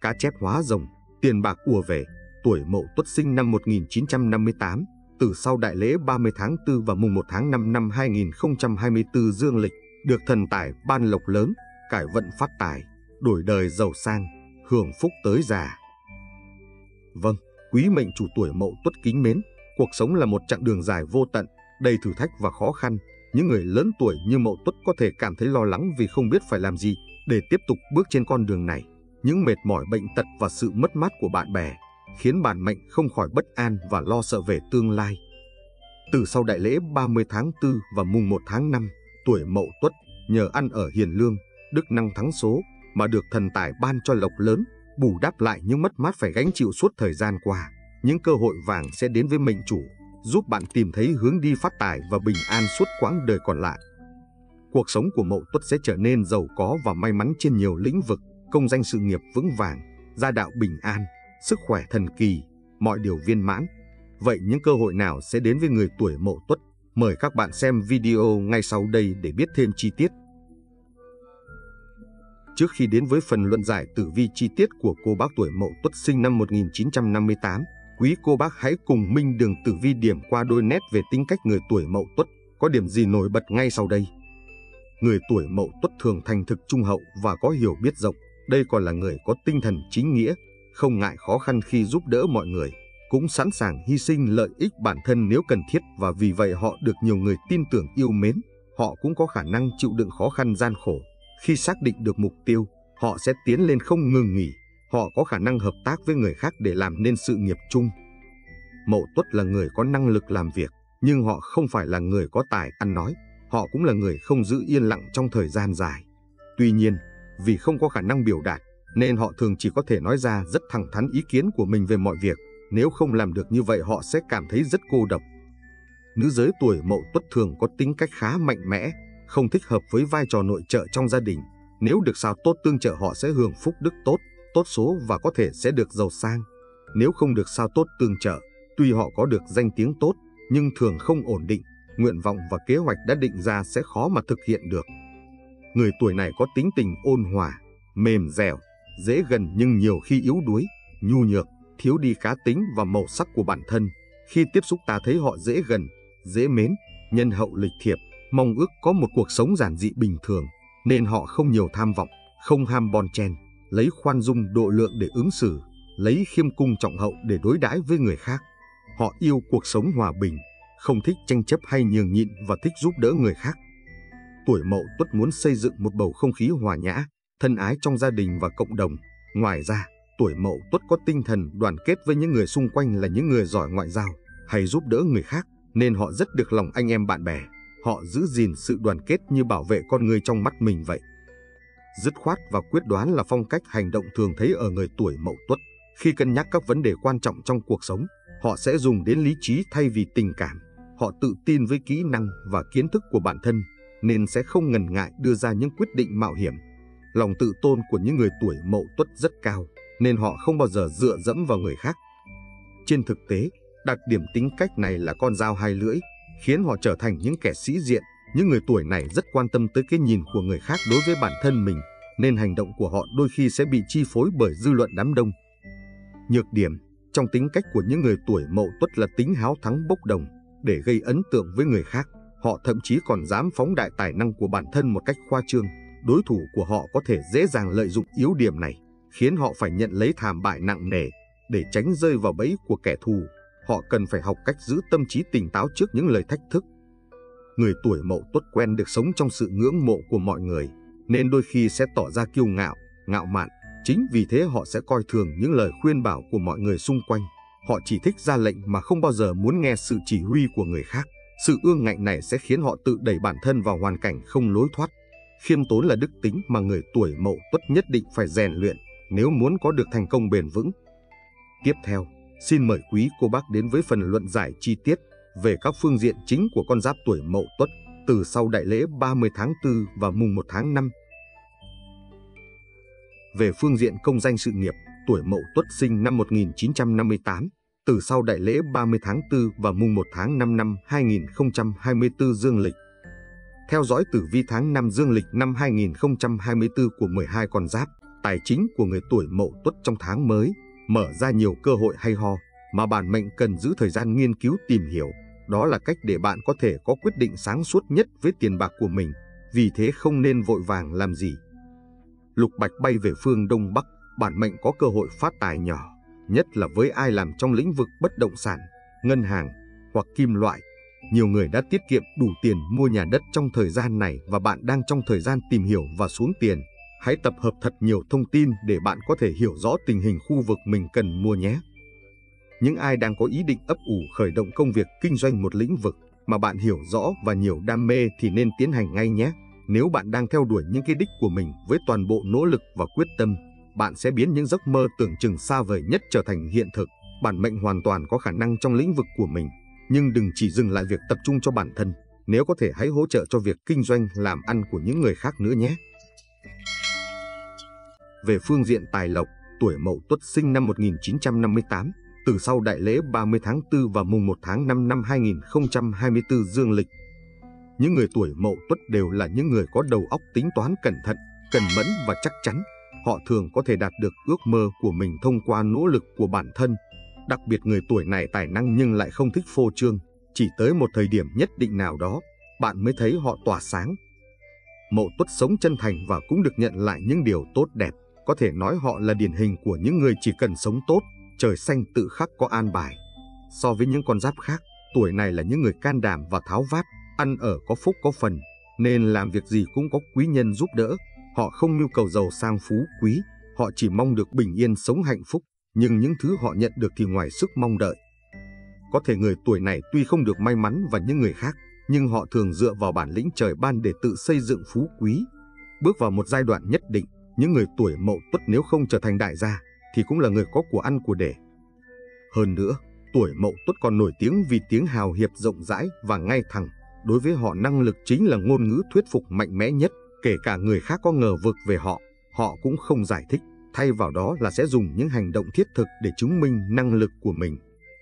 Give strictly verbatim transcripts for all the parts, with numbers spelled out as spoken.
cá chép hóa rồng, tiền bạc ùa về. Tuổi Mậu Tuất sinh năm một nghìn chín trăm năm mươi tám, từ sau đại lễ ba mươi tháng tư và mùng một tháng năm năm hai nghìn không trăm hai mươi tư dương lịch, được thần tài ban lộc lớn, cải vận phát tài, đổi đời giàu sang, hưởng phúc tới già. Vâng, quý mệnh chủ tuổi Mậu Tuất kính mến, cuộc sống là một chặng đường dài vô tận, đầy thử thách và khó khăn. Những người lớn tuổi như Mậu Tuất có thể cảm thấy lo lắng vì không biết phải làm gì để tiếp tục bước trên con đường này. Những mệt mỏi, bệnh tật và sự mất mát của bạn bè khiến bản mệnh không khỏi bất an và lo sợ về tương lai. Từ sau đại lễ ba mươi tháng tư và mùng một tháng năm, tuổi Mậu Tuất nhờ ăn ở hiền lương, đức năng thắng số mà được thần tài ban cho lộc lớn, bù đắp lại những mất mát phải gánh chịu suốt thời gian qua. Những cơ hội vàng sẽ đến với mệnh chủ, giúp bạn tìm thấy hướng đi phát tài và bình an suốt quãng đời còn lại. Cuộc sống của Mậu Tuất sẽ trở nên giàu có và may mắn trên nhiều lĩnh vực, công danh sự nghiệp vững vàng, gia đạo bình an, sức khỏe thần kỳ, mọi điều viên mãn. Vậy những cơ hội nào sẽ đến với người tuổi Mậu Tuất? Mời các bạn xem video ngay sau đây để biết thêm chi tiết. Trước khi đến với phần luận giải tử vi chi tiết của cô bác tuổi Mậu Tuất sinh năm một nghìn chín trăm năm mươi tám, quý cô bác hãy cùng Minh Đường tử vi điểm qua đôi nét về tính cách người tuổi Mậu Tuất, có điểm gì nổi bật ngay sau đây. Người tuổi Mậu Tuất thường thành thực, trung hậu và có hiểu biết rộng. Đây còn là người có tinh thần chính nghĩa, không ngại khó khăn khi giúp đỡ mọi người, cũng sẵn sàng hy sinh lợi ích bản thân nếu cần thiết, và vì vậy họ được nhiều người tin tưởng yêu mến. Họ cũng có khả năng chịu đựng khó khăn gian khổ. Khi xác định được mục tiêu, họ sẽ tiến lên không ngừng nghỉ. Họ có khả năng hợp tác với người khác để làm nên sự nghiệp chung. Mậu Tuất là người có năng lực làm việc, nhưng họ không phải là người có tài ăn nói. Họ cũng là người không giữ yên lặng trong thời gian dài. Tuy nhiên, vì không có khả năng biểu đạt, nên họ thường chỉ có thể nói ra rất thẳng thắn ý kiến của mình về mọi việc. Nếu không làm được như vậy, họ sẽ cảm thấy rất cô độc. Nữ giới tuổi Mậu Tuất thường có tính cách khá mạnh mẽ, không thích hợp với vai trò nội trợ trong gia đình. Nếu được sao tốt tương trợ, họ sẽ hưởng phúc đức tốt, tốt số và có thể sẽ được giàu sang. Nếu không được sao tốt tương trợ, tuy họ có được danh tiếng tốt, nhưng thường không ổn định, nguyện vọng và kế hoạch đã định ra sẽ khó mà thực hiện được. Người tuổi này có tính tình ôn hòa, mềm dẻo, dễ gần nhưng nhiều khi yếu đuối, nhu nhược, thiếu đi cá tính và màu sắc của bản thân. Khi tiếp xúc ta thấy họ dễ gần, dễ mến, nhân hậu lịch thiệp, mong ước có một cuộc sống giản dị bình thường, nên họ không nhiều tham vọng, không ham bon chen, lấy khoan dung độ lượng để ứng xử, lấy khiêm cung trọng hậu để đối đãi với người khác. Họ yêu cuộc sống hòa bình, không thích tranh chấp hay nhường nhịn và thích giúp đỡ người khác. Tuổi Mậu Tuất muốn xây dựng một bầu không khí hòa nhã, thân ái trong gia đình và cộng đồng. Ngoài ra, tuổi Mậu Tuất có tinh thần đoàn kết với những người xung quanh, là những người giỏi ngoại giao hay giúp đỡ người khác, nên họ rất được lòng anh em bạn bè. Họ giữ gìn sự đoàn kết như bảo vệ con người trong mắt mình vậy. Dứt khoát và quyết đoán là phong cách hành động thường thấy ở người tuổi Mậu Tuất. Khi cân nhắc các vấn đề quan trọng trong cuộc sống, họ sẽ dùng đến lý trí thay vì tình cảm. Họ tự tin với kỹ năng và kiến thức của bản thân, nên sẽ không ngần ngại đưa ra những quyết định mạo hiểm. Lòng tự tôn của những người tuổi Mậu Tuất rất cao, nên họ không bao giờ dựa dẫm vào người khác. Trên thực tế, đặc điểm tính cách này là con dao hai lưỡi, khiến họ trở thành những kẻ sĩ diện. Những người tuổi này rất quan tâm tới cái nhìn của người khác đối với bản thân mình, nên hành động của họ đôi khi sẽ bị chi phối bởi dư luận đám đông. Nhược điểm trong tính cách của những người tuổi Mậu Tuất là tính háo thắng bốc đồng. Để gây ấn tượng với người khác, họ thậm chí còn dám phóng đại tài năng của bản thân một cách khoa trương. Đối thủ của họ có thể dễ dàng lợi dụng yếu điểm này, khiến họ phải nhận lấy thảm bại nặng nề. Để tránh rơi vào bẫy của kẻ thù, họ cần phải học cách giữ tâm trí tỉnh táo trước những lời thách thức. Người tuổi Mậu Tuất quen được sống trong sự ngưỡng mộ của mọi người, nên đôi khi sẽ tỏ ra kiêu ngạo, ngạo mạn. Chính vì thế họ sẽ coi thường những lời khuyên bảo của mọi người xung quanh. Họ chỉ thích ra lệnh mà không bao giờ muốn nghe sự chỉ huy của người khác. Sự ương ngạnh này sẽ khiến họ tự đẩy bản thân vào hoàn cảnh không lối thoát. Khiêm tốn là đức tính mà người tuổi Mậu Tuất nhất định phải rèn luyện nếu muốn có được thành công bền vững. Tiếp theo, xin mời quý cô bác đến với phần luận giải chi tiết về các phương diện chính của con giáp tuổi Mậu Tuất từ sau đại lễ ba mươi tháng tư và mùng một tháng năm. Về phương diện công danh sự nghiệp, tuổi Mậu Tuất sinh năm một nghìn chín trăm năm mươi tám, từ sau đại lễ ba mươi tháng tư và mùng một tháng năm năm hai nghìn không trăm hai mươi tư dương lịch. Theo dõi tử vi tháng năm dương lịch năm hai nghìn không trăm hai mươi tư của mười hai con giáp, Tài chính của người tuổi Mậu Tuất trong tháng mới mở ra nhiều cơ hội hay ho mà bản mệnh cần giữ thời gian nghiên cứu tìm hiểu. Đó là cách để bạn có thể có quyết định sáng suốt nhất với tiền bạc của mình, vì thế không nên vội vàng làm gì. Lục bạch bay về phương Đông Bắc, bản mệnh có cơ hội phát tài nhỏ, nhất là với ai làm trong lĩnh vực bất động sản, ngân hàng hoặc kim loại. Nhiều người đã tiết kiệm đủ tiền mua nhà đất trong thời gian này và bạn đang trong thời gian tìm hiểu và xuống tiền. Hãy tập hợp thật nhiều thông tin để bạn có thể hiểu rõ tình hình khu vực mình cần mua nhé. Những ai đang có ý định ấp ủ khởi động công việc kinh doanh một lĩnh vực mà bạn hiểu rõ và nhiều đam mê thì nên tiến hành ngay nhé. Nếu bạn đang theo đuổi những cái đích của mình với toàn bộ nỗ lực và quyết tâm, bạn sẽ biến những giấc mơ tưởng chừng xa vời nhất trở thành hiện thực. Bản mệnh hoàn toàn có khả năng trong lĩnh vực của mình, nhưng đừng chỉ dừng lại việc tập trung cho bản thân. Nếu có thể hãy hỗ trợ cho việc kinh doanh làm ăn của những người khác nữa nhé. Về phương diện tài lộc, tuổi Mậu Tuất sinh năm một nghìn chín trăm năm mươi tám, từ sau đại lễ ba mươi tháng tư và mùng một tháng năm năm hai nghìn không trăm hai mươi tư dương lịch. Những người tuổi Mậu Tuất đều là những người có đầu óc tính toán cẩn thận, cần mẫn và chắc chắn. Họ thường có thể đạt được ước mơ của mình thông qua nỗ lực của bản thân. Đặc biệt người tuổi này tài năng nhưng lại không thích phô trương. Chỉ tới một thời điểm nhất định nào đó, bạn mới thấy họ tỏa sáng. Mậu Tuất sống chân thành và cũng được nhận lại những điều tốt đẹp. Có thể nói họ là điển hình của những người chỉ cần sống tốt, trời xanh tự khắc có an bài. So với những con giáp khác, tuổi này là những người can đảm và tháo vát, ăn ở có phúc có phần, nên làm việc gì cũng có quý nhân giúp đỡ. Họ không nhu cầu giàu sang phú quý, họ chỉ mong được bình yên sống hạnh phúc, nhưng những thứ họ nhận được thì ngoài sức mong đợi. Có thể người tuổi này tuy không được may mắn và những người khác, nhưng họ thường dựa vào bản lĩnh trời ban để tự xây dựng phú quý. Bước vào một giai đoạn nhất định, những người tuổi Mậu Tuất nếu không trở thành đại gia, thì cũng là người có của ăn của để. Hơn nữa, tuổi Mậu Tuất còn nổi tiếng vì tiếng hào hiệp rộng rãi và ngay thẳng. Đối với họ, năng lực chính là ngôn ngữ thuyết phục mạnh mẽ nhất. Kể cả người khác có ngờ vực về họ, họ cũng không giải thích, thay vào đó là sẽ dùng những hành động thiết thực để chứng minh năng lực của mình.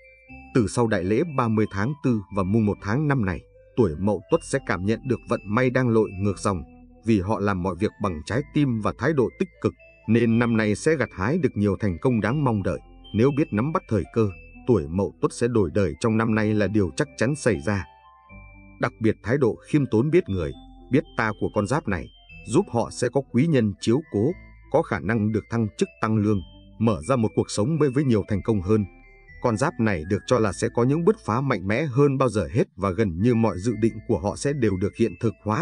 Từ sau đại lễ ba mươi tháng tư và mùng một tháng năm này, tuổi Mậu Tuất sẽ cảm nhận được vận may đang lội ngược dòng, vì họ làm mọi việc bằng trái tim và thái độ tích cực, nên năm nay sẽ gặt hái được nhiều thành công đáng mong đợi. Nếu biết nắm bắt thời cơ, tuổi Mậu Tuất sẽ đổi đời trong năm nay là điều chắc chắn xảy ra. Đặc biệt thái độ khiêm tốn biết người, biết ta của con giáp này giúp họ sẽ có quý nhân chiếu cố, có khả năng được thăng chức tăng lương, mở ra một cuộc sống mới với nhiều thành công hơn. Con giáp này được cho là sẽ có những bứt phá mạnh mẽ hơn bao giờ hết và gần như mọi dự định của họ sẽ đều được hiện thực hóa.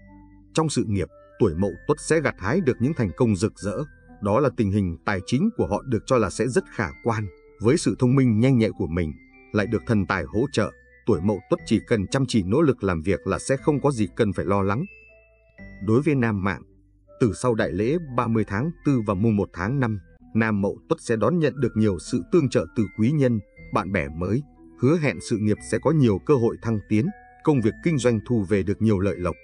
Trong sự nghiệp, tuổi Mậu Tuất sẽ gặt hái được những thành công rực rỡ. Đó là tình hình tài chính của họ được cho là sẽ rất khả quan. Với sự thông minh nhanh nhạy của mình, lại được thần tài hỗ trợ, tuổi Mậu Tuất chỉ cần chăm chỉ nỗ lực làm việc là sẽ không có gì cần phải lo lắng. Đối với nam mạng, từ sau đại lễ ba mươi tháng tư và mùng một tháng năm, nam Mậu Tuất sẽ đón nhận được nhiều sự tương trợ từ quý nhân, bạn bè mới, hứa hẹn sự nghiệp sẽ có nhiều cơ hội thăng tiến, công việc kinh doanh thu về được nhiều lợi lộc.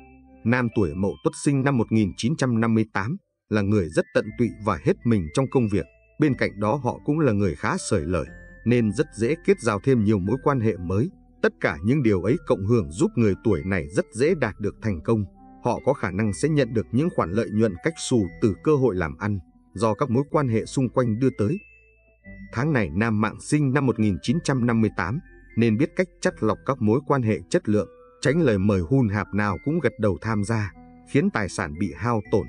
Nam tuổi Mậu Tuất sinh năm một nghìn chín trăm năm mươi tám là người rất tận tụy và hết mình trong công việc. Bên cạnh đó họ cũng là người khá xởi lởi, nên rất dễ kết giao thêm nhiều mối quan hệ mới. Tất cả những điều ấy cộng hưởng giúp người tuổi này rất dễ đạt được thành công. Họ có khả năng sẽ nhận được những khoản lợi nhuận cách xù từ cơ hội làm ăn do các mối quan hệ xung quanh đưa tới. Tháng này nam mạng sinh năm một nghìn chín trăm năm mươi tám nên biết cách chắt lọc các mối quan hệ chất lượng, tránh lời mời hun hạp nào cũng gật đầu tham gia, khiến tài sản bị hao tổn.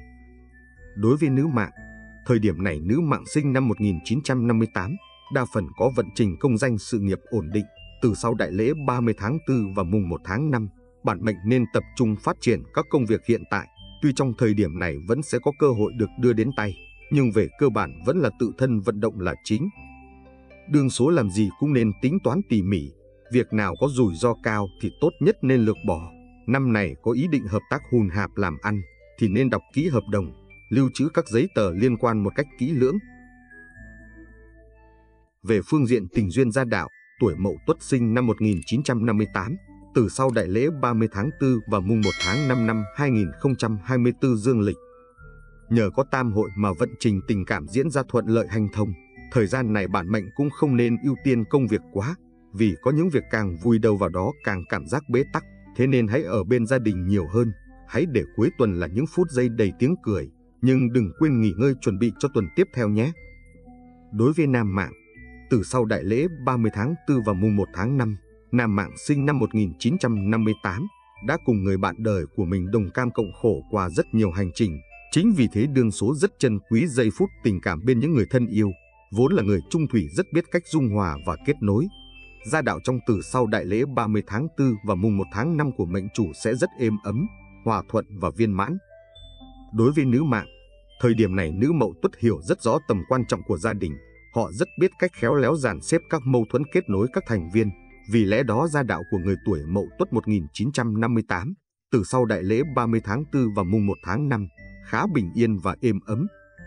Đối với nữ mạng, thời điểm này nữ mạng sinh năm một nghìn chín trăm năm mươi tám đa phần có vận trình công danh sự nghiệp ổn định. Từ sau đại lễ ba mươi tháng tư và mùng một tháng năm, bản mệnh nên tập trung phát triển các công việc hiện tại. Tuy trong thời điểm này vẫn sẽ có cơ hội được đưa đến tay, nhưng về cơ bản vẫn là tự thân vận động là chính. Đương số làm gì cũng nên tính toán tỉ mỉ, việc nào có rủi ro cao thì tốt nhất nên lược bỏ. Năm này có ý định hợp tác hùn hạp làm ăn thì nên đọc kỹ hợp đồng, lưu trữ các giấy tờ liên quan một cách kỹ lưỡng. Về phương diện tình duyên gia đạo, tuổi Mậu Tuất sinh năm một nghìn chín trăm năm mươi tám, từ sau đại lễ ba mươi tháng tư và mùng một tháng năm năm hai nghìn không trăm hai mươi tư dương lịch. Nhờ có tam hội mà vận trình tình cảm diễn ra thuận lợi hanh thông. Thời gian này bản mệnh cũng không nên ưu tiên công việc quá, vì có những việc càng vùi đầu vào đó càng cảm giác bế tắc. Thế nên hãy ở bên gia đình nhiều hơn, hãy để cuối tuần là những phút giây đầy tiếng cười, nhưng đừng quên nghỉ ngơi chuẩn bị cho tuần tiếp theo nhé. Đối với nam mạng, từ sau đại lễ ba mươi tháng tư và mùng một tháng năm, nam mạng sinh năm một nghìn chín trăm năm mươi tám đã cùng người bạn đời của mình đồng cam cộng khổ qua rất nhiều hành trình. Chính vì thế đương số rất trân quý giây phút tình cảm bên những người thân yêu, vốn là người chung thủy rất biết cách dung hòa và kết nối. Gia đạo trong từ sau đại lễ ba mươi tháng tư và mùng một tháng năm của mệnh chủ sẽ rất êm ấm, hòa thuận và viên mãn. Đối với nữ mạng, thời điểm này nữ Mậu Tuất hiểu rất rõ tầm quan trọng của gia đình. Họ rất biết cách khéo léo dàn xếp các mâu thuẫn kết nối các thành viên. Vì lẽ đó gia đạo của người tuổi Mậu Tuất một nghìn chín trăm năm mươi tám, từ sau đại lễ ba mươi tháng tư và mùng một tháng năm, khá bình yên và êm ấm.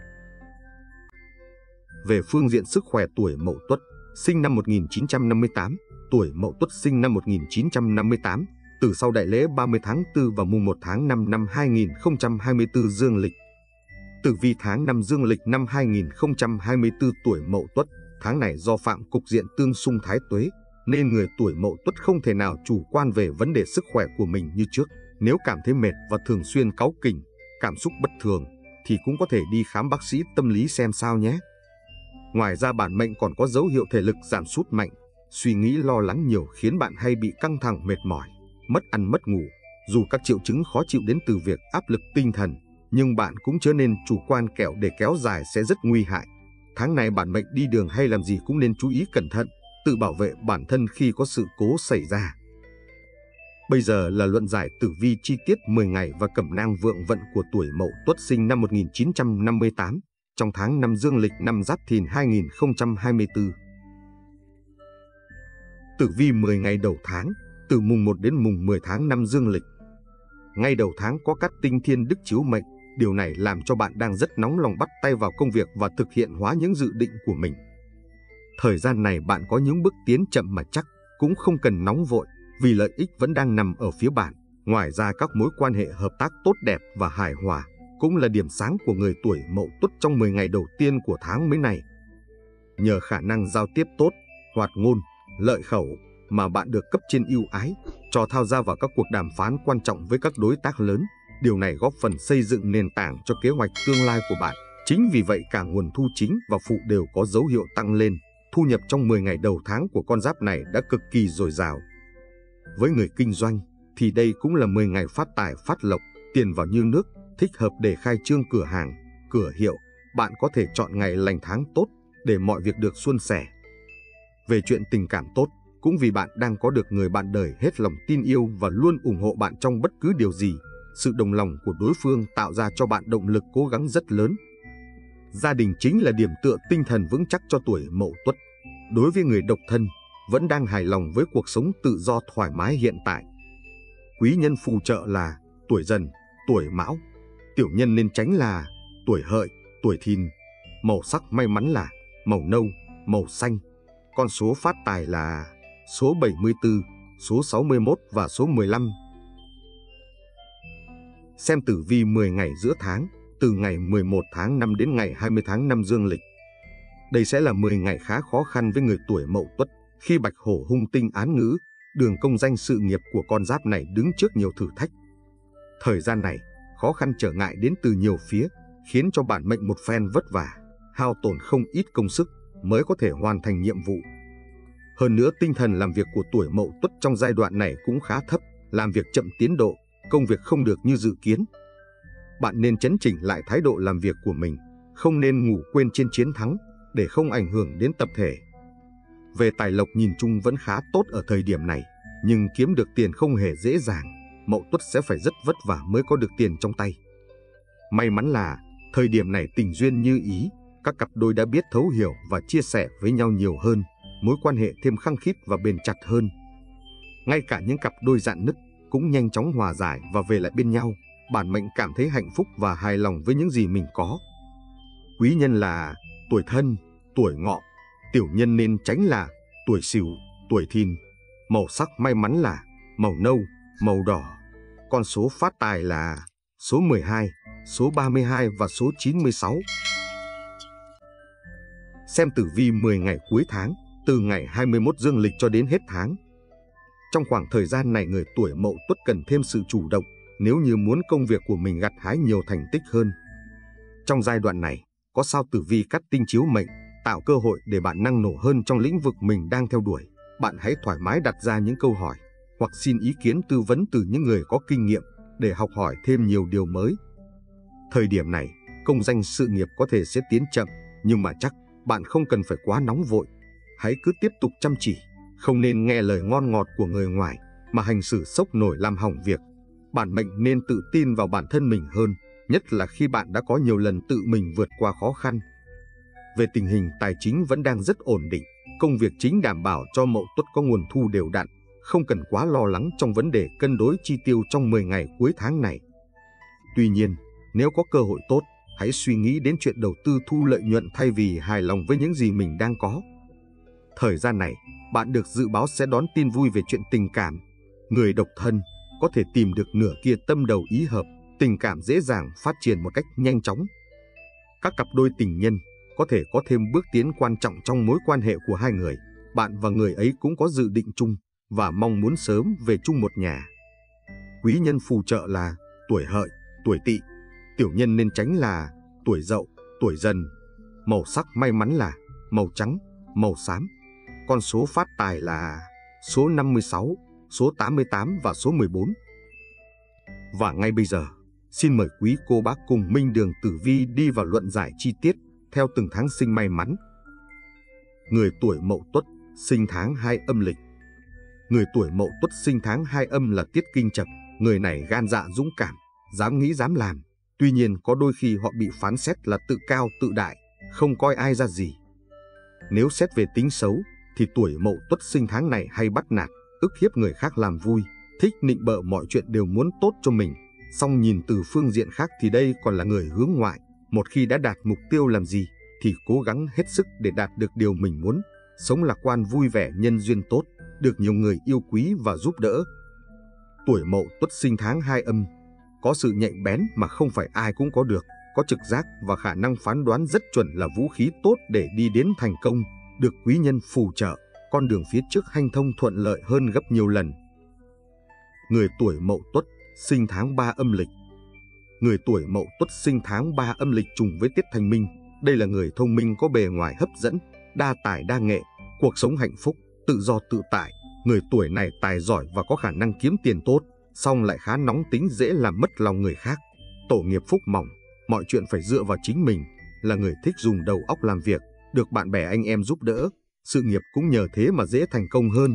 Về phương diện sức khỏe, tuổi Mậu Tuất sinh năm một nghìn chín trăm năm mươi tám, tuổi Mậu Tuất sinh năm một nghìn chín trăm năm mươi tám, từ sau đại lễ ba mươi tháng tư và mùng một tháng năm năm hai nghìn không trăm hai mươi tư dương lịch. Tử vi tháng năm dương lịch năm hai nghìn không trăm hai mươi tư, tuổi Mậu Tuất, tháng này do phạm cục diện tương xung thái tuế, nên người tuổi Mậu Tuất không thể nào chủ quan về vấn đề sức khỏe của mình như trước. Nếu cảm thấy mệt và thường xuyên cáu kỉnh, cảm xúc bất thường, thì cũng có thể đi khám bác sĩ tâm lý xem sao nhé. Ngoài ra bản mệnh còn có dấu hiệu thể lực giảm sút mạnh, suy nghĩ lo lắng nhiều khiến bạn hay bị căng thẳng mệt mỏi, mất ăn mất ngủ. Dù các triệu chứng khó chịu đến từ việc áp lực tinh thần, nhưng bạn cũng chớ nên chủ quan, kẻo để kéo dài sẽ rất nguy hại. Tháng này bản mệnh đi đường hay làm gì cũng nên chú ý cẩn thận, tự bảo vệ bản thân khi có sự cố xảy ra. Bây giờ là luận giải tử vi chi tiết mười ngày và cẩm nang vượng vận của tuổi Mậu Tuất sinh năm một nghìn chín trăm năm mươi tám, trong tháng năm dương lịch năm Giáp Thìn hai nghìn không trăm hai mươi tư. Tử vi mười ngày đầu tháng, từ mùng một đến mùng mười tháng năm dương lịch. Ngay đầu tháng có cát tinh thiên đức chiếu mệnh, điều này làm cho bạn đang rất nóng lòng bắt tay vào công việc và thực hiện hóa những dự định của mình. Thời gian này bạn có những bước tiến chậm mà chắc, cũng không cần nóng vội, vì lợi ích vẫn đang nằm ở phía bạn. Ngoài ra các mối quan hệ hợp tác tốt đẹp và hài hòa cũng là điểm sáng của người tuổi Mậu Tuất trong mười ngày đầu tiên của tháng mấy này. Nhờ khả năng giao tiếp tốt, hoạt ngôn, lợi khẩu mà bạn được cấp trên ưu ái, cho tham gia vào các cuộc đàm phán quan trọng với các đối tác lớn. Điều này góp phần xây dựng nền tảng cho kế hoạch tương lai của bạn. Chính vì vậy cả nguồn thu chính và phụ đều có dấu hiệu tăng lên. Thu nhập trong mười ngày đầu tháng của con giáp này đã cực kỳ dồi dào. Với người kinh doanh thì đây cũng là mười ngày phát tài phát lộc, tiền vào như nước, thích hợp để khai trương cửa hàng, cửa hiệu. Bạn có thể chọn ngày lành tháng tốt để mọi việc được suôn sẻ. Về chuyện tình cảm tốt, cũng vì bạn đang có được người bạn đời hết lòng tin yêu và luôn ủng hộ bạn trong bất cứ điều gì. Sự đồng lòng của đối phương tạo ra cho bạn động lực cố gắng rất lớn. Gia đình chính là điểm tựa tinh thần vững chắc cho tuổi Mậu Tuất. Đối với người độc thân, vẫn đang hài lòng với cuộc sống tự do thoải mái hiện tại. Quý nhân phù trợ là tuổi Dần, tuổi Mão. Tiểu nhân nên tránh là tuổi Hợi, tuổi Thìn. Màu sắc may mắn là màu nâu, màu xanh. Con số phát tài là số bảy mươi tư, số sáu mươi mốt và số mười lăm. Xem tử vi mười ngày giữa tháng, từ ngày mười một tháng năm đến ngày hai mươi tháng năm dương lịch. Đây sẽ là mười ngày khá khó khăn với người tuổi Mậu Tuất, khi bạch hổ hung tinh án ngữ, đường công danh sự nghiệp của con giáp này đứng trước nhiều thử thách. Thời gian này, khó khăn trở ngại đến từ nhiều phía, khiến cho bản mệnh một phen vất vả, hao tổn không ít công sức mới có thể hoàn thành nhiệm vụ. Hơn nữa tinh thần làm việc của tuổi Mậu Tuất trong giai đoạn này cũng khá thấp, làm việc chậm tiến độ, công việc không được như dự kiến. Bạn nên chấn chỉnh lại thái độ làm việc của mình, không nên ngủ quên trên chiến thắng, để không ảnh hưởng đến tập thể. Về tài lộc nhìn chung vẫn khá tốt ở thời điểm này, nhưng kiếm được tiền không hề dễ dàng. Mậu Tuất sẽ phải rất vất vả mới có được tiền trong tay. May mắn là thời điểm này tình duyên như ý, các cặp đôi đã biết thấu hiểu và chia sẻ với nhau nhiều hơn, mối quan hệ thêm khăng khít và bền chặt hơn. Ngay cả những cặp đôi rạn nứt cũng nhanh chóng hòa giải và về lại bên nhau. Bản mệnh cảm thấy hạnh phúc và hài lòng với những gì mình có. Quý nhân là tuổi Thân, tuổi Ngọ. Tiểu nhân nên tránh là tuổi Sửu, tuổi Thìn. Màu sắc may mắn là màu nâu, màu đỏ. Con số phát tài là số mười hai, số ba mươi hai và số chín mươi sáu. Xem tử vi mười ngày cuối tháng, từ ngày hai mươi mốt dương lịch cho đến hết tháng. Trong khoảng thời gian này người tuổi Mậu Tuất cần thêm sự chủ động nếu như muốn công việc của mình gặt hái nhiều thành tích hơn. Trong giai đoạn này, có sao tử vi cát tinh chiếu mệnh, tạo cơ hội để bạn năng nổ hơn trong lĩnh vực mình đang theo đuổi. Bạn hãy thoải mái đặt ra những câu hỏi hoặc xin ý kiến tư vấn từ những người có kinh nghiệm để học hỏi thêm nhiều điều mới. Thời điểm này, công danh sự nghiệp có thể sẽ tiến chậm, nhưng mà chắc bạn không cần phải quá nóng vội. Hãy cứ tiếp tục chăm chỉ, không nên nghe lời ngon ngọt của người ngoài mà hành xử sốc nổi làm hỏng việc. Bản mệnh nên tự tin vào bản thân mình hơn, nhất là khi bạn đã có nhiều lần tự mình vượt qua khó khăn. Về tình hình tài chính vẫn đang rất ổn định, công việc chính đảm bảo cho Mậu Tuất có nguồn thu đều đặn, không cần quá lo lắng trong vấn đề cân đối chi tiêu trong mười ngày cuối tháng này. Tuy nhiên, nếu có cơ hội tốt, hãy suy nghĩ đến chuyện đầu tư thu lợi nhuận thay vì hài lòng với những gì mình đang có. Thời gian này, bạn được dự báo sẽ đón tin vui về chuyện tình cảm. Người độc thân có thể tìm được nửa kia tâm đầu ý hợp, tình cảm dễ dàng phát triển một cách nhanh chóng. Các cặp đôi tình nhân có thể có thêm bước tiến quan trọng trong mối quan hệ của hai người. Bạn và người ấy cũng có dự định chung và mong muốn sớm về chung một nhà. Quý nhân phù trợ là tuổi Hợi, tuổi Tỵ. Tiểu nhân nên tránh là tuổi Dậu, tuổi Dần. Màu sắc may mắn là màu trắng, màu xám. Con số phát tài là số năm mươi sáu, số tám mươi tám và số mười bốn. Và ngay bây giờ, xin mời quý cô bác cùng Minh Đường Tử Vi đi vào luận giải chi tiết theo từng tháng sinh may mắn. Người tuổi Mậu Tuất, sinh tháng hai âm lịch. Người tuổi Mậu Tuất sinh tháng hai âm là Tiết Kinh Chập. Người này gan dạ dũng cảm, dám nghĩ dám làm. Tuy nhiên có đôi khi họ bị phán xét là tự cao tự đại, không coi ai ra gì. Nếu xét về tính xấu, thì tuổi Mậu Tuất sinh tháng này hay bắt nạt, ức hiếp người khác làm vui, thích nịnh bợ mọi chuyện đều muốn tốt cho mình. Song nhìn từ phương diện khác thì đây còn là người hướng ngoại. Một khi đã đạt mục tiêu làm gì, thì cố gắng hết sức để đạt được điều mình muốn. Sống lạc quan vui vẻ, nhân duyên tốt, được nhiều người yêu quý và giúp đỡ. Tuổi Mậu Tuất sinh tháng hai âm, có sự nhạy bén mà không phải ai cũng có được, có trực giác và khả năng phán đoán rất chuẩn là vũ khí tốt để đi đến thành công, được quý nhân phù trợ, con đường phía trước hanh thông thuận lợi hơn gấp nhiều lần. Người tuổi Mậu Tuất sinh tháng ba âm lịch. Người tuổi Mậu Tuất sinh tháng ba âm lịch trùng với Tiết Thanh Minh. Đây là người thông minh có bề ngoài hấp dẫn, đa tài đa nghệ, cuộc sống hạnh phúc, tự do tự tại. Người tuổi này tài giỏi và có khả năng kiếm tiền tốt, song lại khá nóng tính, dễ làm mất lòng người khác. Tổ nghiệp phúc mỏng, mọi chuyện phải dựa vào chính mình, là người thích dùng đầu óc làm việc, được bạn bè anh em giúp đỡ, sự nghiệp cũng nhờ thế mà dễ thành công hơn.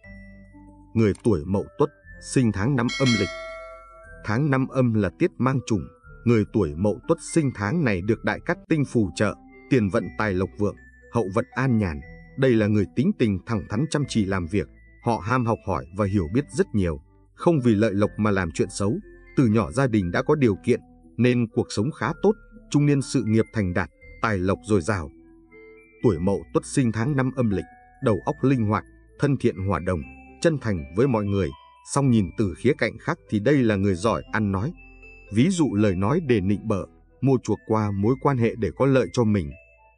Người tuổi Mậu Tuất sinh tháng năm âm lịch. Tháng năm âm là tiết mang trùng, người tuổi Mậu Tuất sinh tháng này được đại cát tinh phù trợ, tiền vận tài lộc vượng, hậu vận an nhàn. Đây là người tính tình thẳng thắn, chăm chỉ làm việc, họ ham học hỏi và hiểu biết rất nhiều, không vì lợi lộc mà làm chuyện xấu. Từ nhỏ gia đình đã có điều kiện nên cuộc sống khá tốt, trung niên sự nghiệp thành đạt, tài lộc dồi dào. Tuổi Mậu Tuất sinh tháng năm âm lịch, đầu óc linh hoạt, thân thiện hòa đồng, chân thành với mọi người. Song nhìn từ khía cạnh khác thì đây là người giỏi ăn nói. Ví dụ lời nói để nịnh bợ, mua chuộc qua mối quan hệ để có lợi cho mình.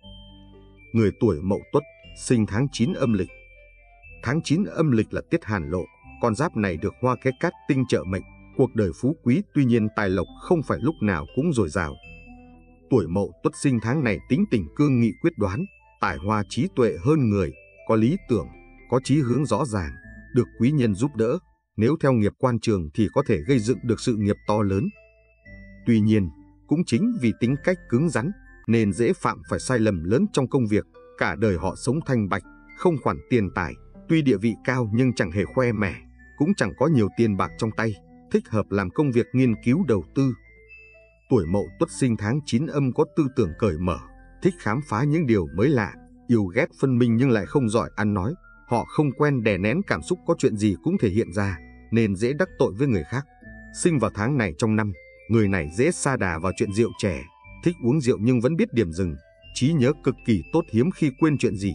Người tuổi Mậu Tuất sinh tháng chín âm lịch. Tháng chín âm lịch là tiết hàn lộ, con giáp này được hoa cái cát tinh trợ mệnh, cuộc đời phú quý, tuy nhiên tài lộc không phải lúc nào cũng dồi dào. Tuổi Mậu Tuất sinh tháng này tính tình cương nghị quyết đoán, tài hoa trí tuệ hơn người, có lý tưởng, có chí hướng rõ ràng, được quý nhân giúp đỡ. Nếu theo nghiệp quan trường thì có thể gây dựng được sự nghiệp to lớn. Tuy nhiên, cũng chính vì tính cách cứng rắn nên dễ phạm phải sai lầm lớn trong công việc. Cả đời họ sống thanh bạch, không khoản tiền tài, tuy địa vị cao nhưng chẳng hề khoe mẽ, cũng chẳng có nhiều tiền bạc trong tay, thích hợp làm công việc nghiên cứu đầu tư. Tuổi Mậu Tuất sinh tháng chín âm có tư tưởng cởi mở, thích khám phá những điều mới lạ, yêu ghét phân minh nhưng lại không giỏi ăn nói. Họ không quen đè nén cảm xúc, có chuyện gì cũng thể hiện ra, nên dễ đắc tội với người khác. Sinh vào tháng này trong năm, người này dễ sa đà vào chuyện rượu chè, thích uống rượu nhưng vẫn biết điểm dừng, trí nhớ cực kỳ tốt, hiếm khi quên chuyện gì.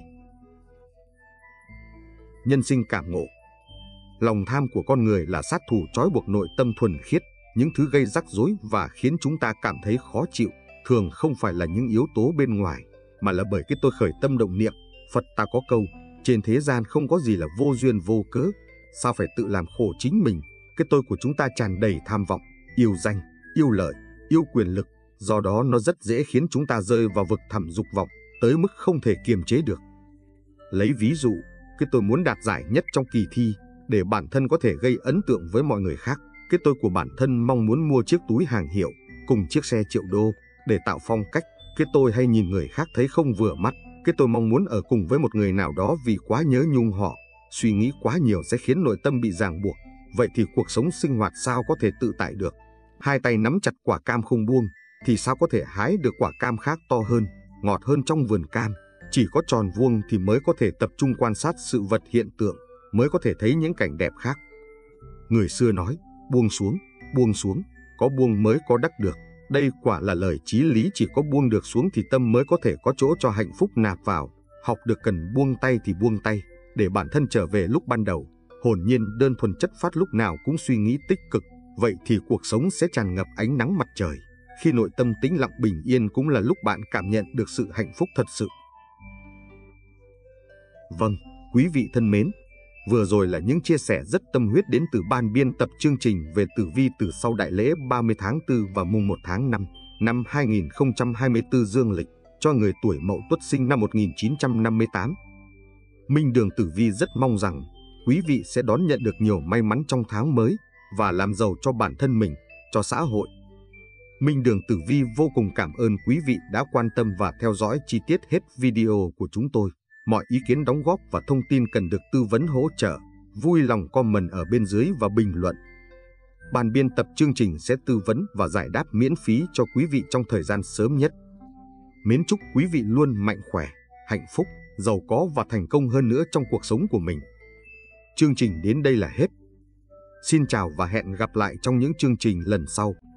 Nhân sinh cảm ngộ. Lòng tham của con người là sát thủ trói buộc nội tâm thuần khiết, những thứ gây rắc rối và khiến chúng ta cảm thấy khó chịu, thường không phải là những yếu tố bên ngoài, mà là bởi cái tôi khởi tâm động niệm. Phật ta có câu, trên thế gian không có gì là vô duyên vô cớ, sao phải tự làm khổ chính mình. Cái tôi của chúng ta tràn đầy tham vọng, yêu danh, yêu lợi, yêu quyền lực, Do đó nó rất dễ khiến chúng ta rơi vào vực thẳm dục vọng, tới mức không thể kiềm chế được. Lấy ví dụ, cái tôi muốn đạt giải nhất trong kỳ thi, để bản thân có thể gây ấn tượng với mọi người khác. Cái tôi của bản thân mong muốn mua chiếc túi hàng hiệu, cùng chiếc xe triệu đô, để tạo phong cách. Cái tôi hay nhìn người khác thấy không vừa mắt. Cái tôi mong muốn ở cùng với một người nào đó vì quá nhớ nhung họ. Suy nghĩ quá nhiều sẽ khiến nội tâm bị ràng buộc. Vậy thì cuộc sống sinh hoạt sao có thể tự tại được? Hai tay nắm chặt quả cam không buông, thì sao có thể hái được quả cam khác to hơn, ngọt hơn trong vườn cam? Chỉ có tròn vuông thì mới có thể tập trung quan sát sự vật hiện tượng, mới có thể thấy những cảnh đẹp khác. Người xưa nói, buông xuống, buông xuống, có buông mới có đắc được. Đây quả là lời chí lý, chỉ có buông được xuống thì tâm mới có thể có chỗ cho hạnh phúc nạp vào. Học được cần buông tay thì buông tay, để bản thân trở về lúc ban đầu, hồn nhiên đơn thuần chất phát, lúc nào cũng suy nghĩ tích cực. Vậy thì cuộc sống sẽ tràn ngập ánh nắng mặt trời. Khi nội tâm tĩnh lặng bình yên cũng là lúc bạn cảm nhận được sự hạnh phúc thật sự. Vâng, quý vị thân mến, vừa rồi là những chia sẻ rất tâm huyết đến từ ban biên tập chương trình về tử vi từ sau đại lễ ba mươi tháng tư và mùng một tháng năm năm hai nghìn không trăm hai mươi tư dương lịch cho người tuổi Mậu Tuất sinh năm một nghìn chín trăm năm mươi tám. Minh Đường Tử Vi rất mong rằng quý vị sẽ đón nhận được nhiều may mắn trong tháng mới và làm giàu cho bản thân mình, cho xã hội. Minh Đường Tử Vi vô cùng cảm ơn quý vị đã quan tâm và theo dõi chi tiết hết video của chúng tôi. Mọi ý kiến đóng góp và thông tin cần được tư vấn hỗ trợ, vui lòng comment ở bên dưới và bình luận. Ban biên tập chương trình sẽ tư vấn và giải đáp miễn phí cho quý vị trong thời gian sớm nhất. Mến chúc quý vị luôn mạnh khỏe, hạnh phúc, giàu có và thành công hơn nữa trong cuộc sống của mình. Chương trình đến đây là hết. Xin chào và hẹn gặp lại trong những chương trình lần sau.